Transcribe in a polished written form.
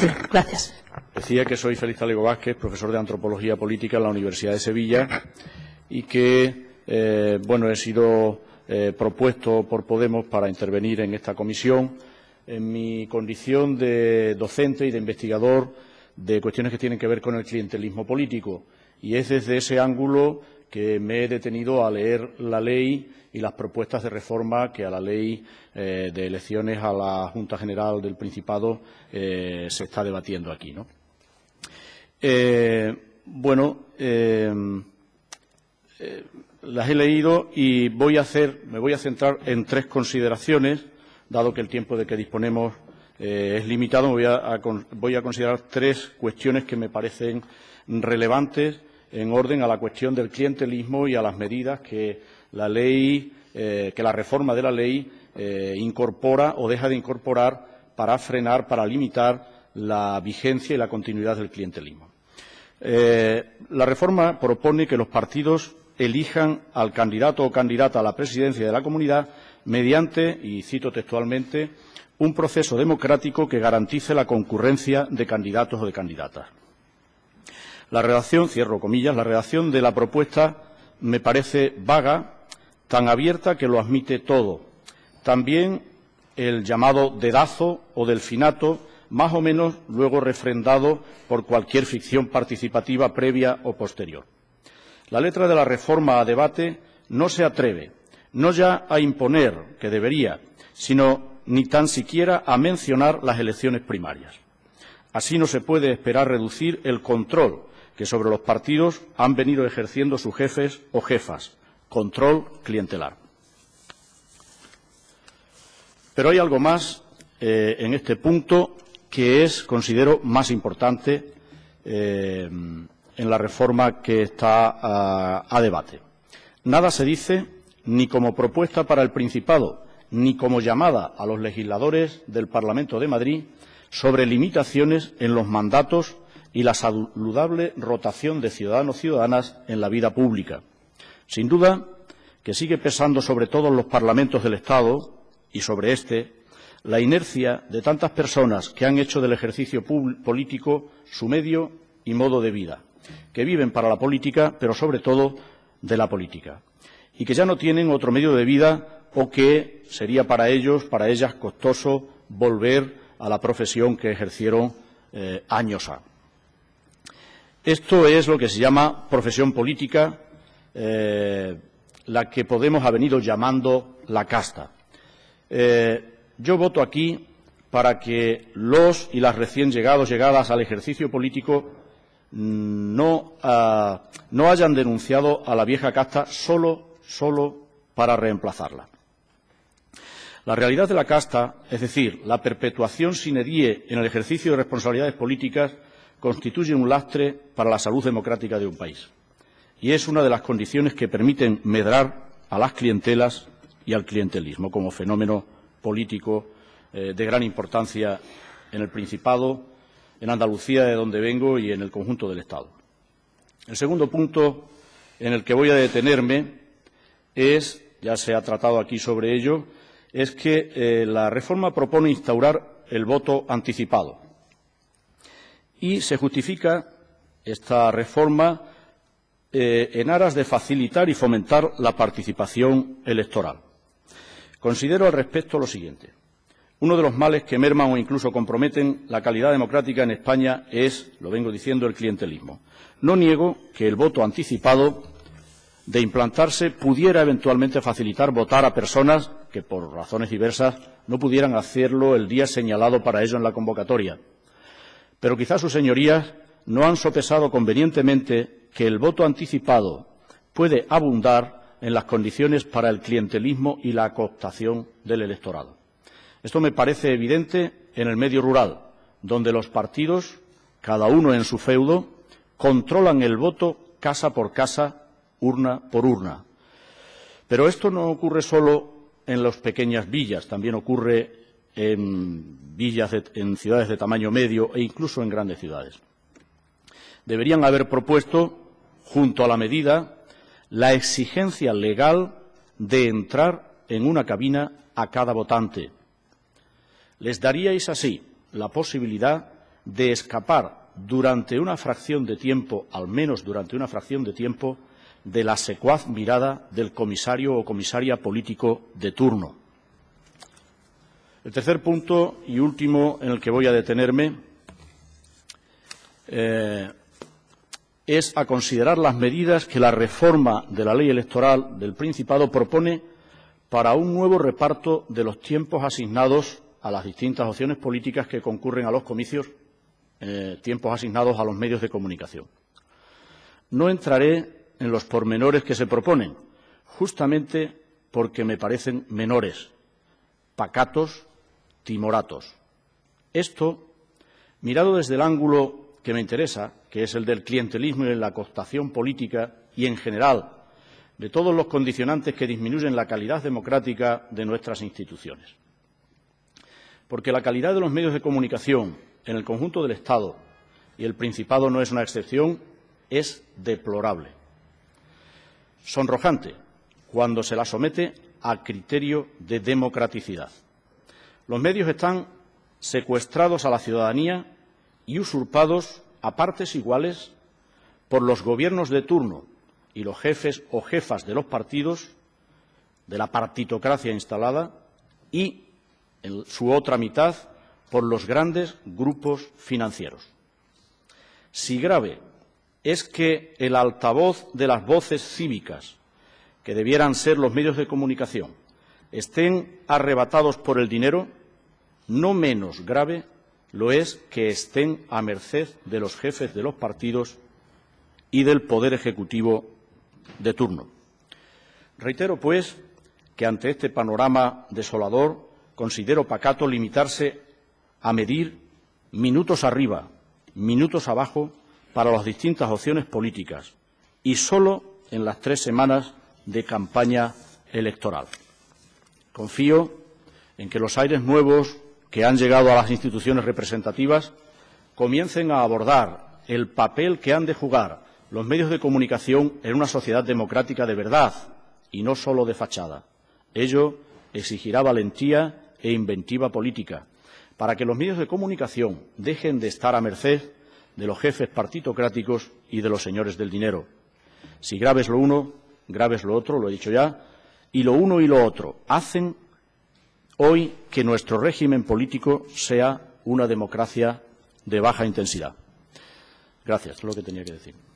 Sí, gracias. Decía que soy Félix Talego Vázquez, profesor de Antropología Política en la Universidad de Sevilla y que, he sido propuesto por Podemos para intervenir en esta comisión en mi condición de docente y de investigador de cuestiones que tienen que ver con el clientelismo político. Y es desde ese ángulo que me he detenido a leer la ley y las propuestas de reforma que a la ley de elecciones a la Junta General del Principado se está debatiendo aquí, ¿no? Las he leído y me voy a centrar en tres consideraciones, dado que el tiempo de que disponemos es limitado. Voy a considerar tres cuestiones que me parecen relevantes en orden a la cuestión del clientelismo y a las medidas que la reforma de la ley incorpora o deja de incorporar para frenar, para limitar la vigencia y la continuidad del clientelismo. La reforma propone que los partidos elijan al candidato o candidata a la presidencia de la comunidad mediante, y cito textualmente, un proceso democrático que garantice la concurrencia de candidatos o de candidatas. La redacción, cierro comillas, la redacción de la propuesta me parece vaga, tan abierta que lo admite todo. También el llamado dedazo o delfinato, más o menos luego refrendado por cualquier ficción participativa previa o posterior. La letra de la reforma a debate no se atreve, no ya a imponer, que debería, sino ni tan siquiera a mencionar las elecciones primarias. Así no se puede esperar reducir el control que sobre los partidos han venido ejerciendo sus jefes o jefas, control clientelar. Pero hay algo más en este punto que considero más importante en la reforma que está a debate. Nada se dice ni como propuesta para el Principado, ni como llamada a los legisladores del Parlamento de Madrid sobre limitaciones en los mandatos y la saludable rotación de ciudadanos y ciudadanas en la vida pública. Sin duda que sigue pesando sobre todos los parlamentos del Estado y sobre este la inercia de tantas personas que han hecho del ejercicio político su medio y modo de vida, que viven para la política, pero sobre todo de la política, y que ya no tienen otro medio de vida o que sería para ellos, para ellas, costoso volver a la profesión que ejercieron años ha. Esto es lo que se llama profesión política, la que Podemos ha venido llamando la casta. Yo voto aquí para que los y las recién llegadas al ejercicio político no hayan denunciado a la vieja casta solo para reemplazarla. La realidad de la casta, es decir, la perpetuación sine die en el ejercicio de responsabilidades políticas, constituye un lastre para la salud democrática de un país. Y es una de las condiciones que permiten medrar a las clientelas y al clientelismo como fenómeno político de gran importancia en el Principado, en Andalucía, de donde vengo, y en el conjunto del Estado. El segundo punto en el que voy a detenerme ya se ha tratado aquí sobre ello, es que la reforma propone instaurar el voto anticipado. Y se justifica esta reforma en aras de facilitar y fomentar la participación electoral. Considero al respecto lo siguiente. Uno de los males que merman o incluso comprometen la calidad democrática en España es, lo vengo diciendo, el clientelismo. No niego que el voto anticipado, de implantarse, pudiera eventualmente facilitar votar a personas que, por razones diversas, no pudieran hacerlo el día señalado para ello en la convocatoria. Pero quizás sus señorías no han sopesado convenientemente que el voto anticipado puede abundar en las condiciones para el clientelismo y la cooptación del electorado. Esto me parece evidente en el medio rural, donde los partidos, cada uno en su feudo, controlan el voto casa por casa, urna por urna. Pero esto no ocurre solo en las pequeñas villas, también ocurre en ciudades de tamaño medio e incluso en grandes ciudades. Deberían haber propuesto, junto a la medida, la exigencia legal de entrar en una cabina a cada votante. Les daríais así la posibilidad de escapar durante una fracción de tiempo, al menos durante una fracción de tiempo, de la secuaz mirada del comisario o comisaria político de turno. El tercer punto y último en el que voy a detenerme es a considerar las medidas que la reforma de la ley electoral del Principado propone para un nuevo reparto de los tiempos asignados a las distintas opciones políticas que concurren a los comicios, tiempos asignados a los medios de comunicación. No entraré en los pormenores que se proponen, justamente porque me parecen menores, pacatos, timoratos. Esto, mirado desde el ángulo que me interesa, que es el del clientelismo y de la cooptación política y, en general, de todos los condicionantes que disminuyen la calidad democrática de nuestras instituciones. Porque la calidad de los medios de comunicación en el conjunto del Estado, y el Principado no es una excepción, es deplorable. Sonrojante cuando se la somete a criterio de democraticidad. Los medios están secuestrados a la ciudadanía y usurpados a partes iguales por los gobiernos de turno y los jefes o jefas de los partidos, de la partitocracia instalada, y en su otra mitad por los grandes grupos financieros. Si grave es que el altavoz de las voces cívicas, que debieran ser los medios de comunicación, estén arrebatados por el dinero, no menos grave lo es que estén a merced de los jefes de los partidos y del Poder Ejecutivo de turno. Reitero, pues, que ante este panorama desolador considero pacato limitarse a medir minutos arriba, minutos abajo para las distintas opciones políticas y solo en las 3 semanas de campaña electoral. Confío en que los aires nuevos que han llegado a las instituciones representativas comiencen a abordar el papel que han de jugar los medios de comunicación en una sociedad democrática de verdad y no solo de fachada. Ello exigirá valentía e inventiva política para que los medios de comunicación dejen de estar a merced de los jefes partitocráticos y de los señores del dinero. Si grave es lo uno, grave es lo otro, lo he dicho ya, y lo uno y lo otro hacen hoy que nuestro régimen político sea una democracia de baja intensidad. Gracias, es lo que tenía que decir.